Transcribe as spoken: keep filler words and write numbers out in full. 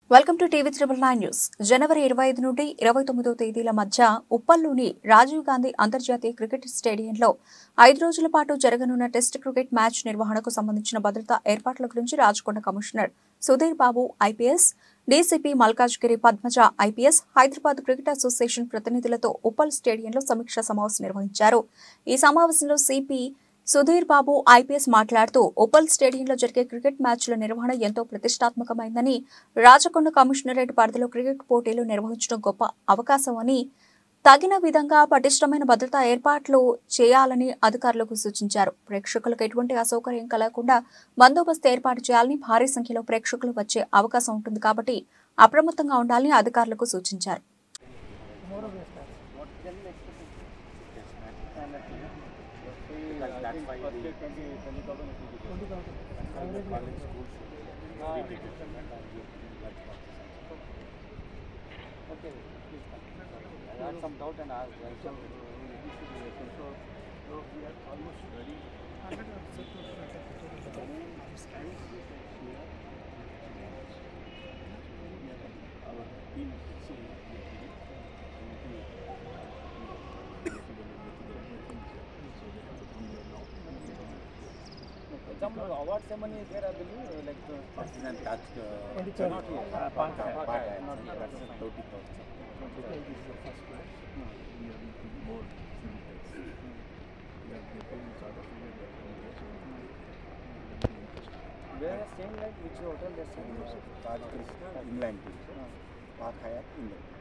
Welcome to TV triple nine news. జనవరి ఇరవై ఐదు నుండి ఇరవై తొమ్మిదో తేదీల మధ్య ఉప్పల్లోని రాజీవ్ గాంధీ అంతర్జాతీయ క్రికెట్ స్టేడియంలో ఐదు రోజుల పాటు జరగనున్న టెస్ట్ క్రికెట్ మ్యాచ్ నిర్వహణకు సంబంధించిన భద్రతా ఏర్పాట్ల గురించి Rachakonda commissioner Sudheer Babu IPS, DCP Malkajgiri Padmaja IPS, Hyderabad cricket association ప్రతినిధులతో ఉప్పల్ స్టేడియంలో సమీక్షా సమావేశం నిర్వహించారు. ఈ సమావేశంలో సిపి సుధీర్ బాబు ఐపీఎస్ మాట్లాడుతూ ఉప్పల్ స్టేడియంలో జరిగే క్రికెట్ మ్యాచ్ల నిర్వహణ ఎంతో ప్రతిష్టాత్మకమైందని, రాచకొండ కమిషనరేట్ పరిధిలో క్రికెట్ పోటీలు నిర్వహించడం గొప్ప అవకాశం అని, తగిన విధంగా పటిష్టమైన భద్రతా ఏర్పాట్లు చేయాలని అధికారులకు సూచించారు. ప్రేక్షకులకు ఎటువంటి అసౌకర్యం కలగకుండా బందోబస్తు ఏర్పాటు చేయాలని, భారీ సంఖ్యలో ప్రేక్షకులు వచ్చే అవకాశం ఉంటుంది కాబట్టి అప్రమత్తంగా ఉండాలని అధికారులకు సూచించారు. That's why the twenty twenty thousand twenty thousand public schools we take it. Okay, please come. I had some doubt and asked why some so so we are almost ready. Our team some award ceremony is there, I believe, like the president touch uh, not here. Uh, Park, Park, Park, not here. That's the thirty thousand. This is the first class. We are making more civics. We are getting sort of where are staying like which hotel they are staying? Taj Inland. Park Hyatt Inland.